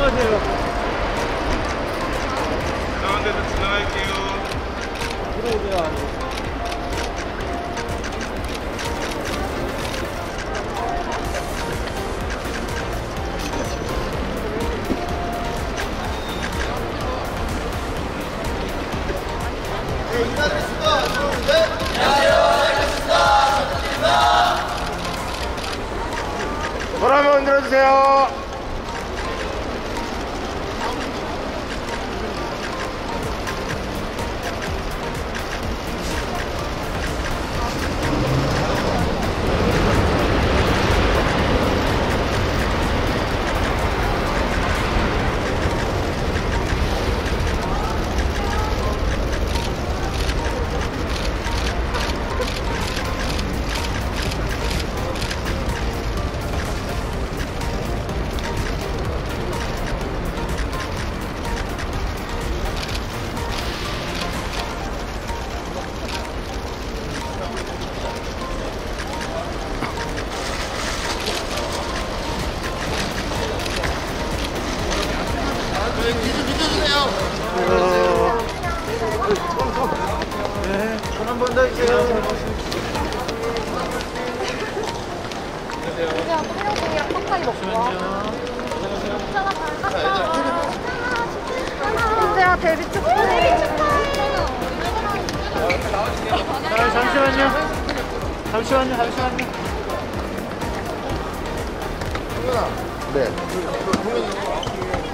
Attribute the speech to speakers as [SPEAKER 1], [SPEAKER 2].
[SPEAKER 1] 지나가세요.
[SPEAKER 2] 지나간 데서 지나갈게요.
[SPEAKER 1] 들어오세요, 안으로.
[SPEAKER 3] 네, 인사드리겠습니다. 안녕하세요. 알겠습니다.
[SPEAKER 2] 손 한번 흔들어주세요.
[SPEAKER 3] 귀좀 비켜주세요.
[SPEAKER 1] 네, 손 한 번 더 해주세요.
[SPEAKER 4] 그냥 똥냥똥이랑 빡빡이 먹고 와. 괜찮아, 잘 갔다. 근데야, 데뷔 축하해. 데뷔 축하해.
[SPEAKER 1] 잠시만요. 잠시만요.
[SPEAKER 3] 동현아. 네. 동현이.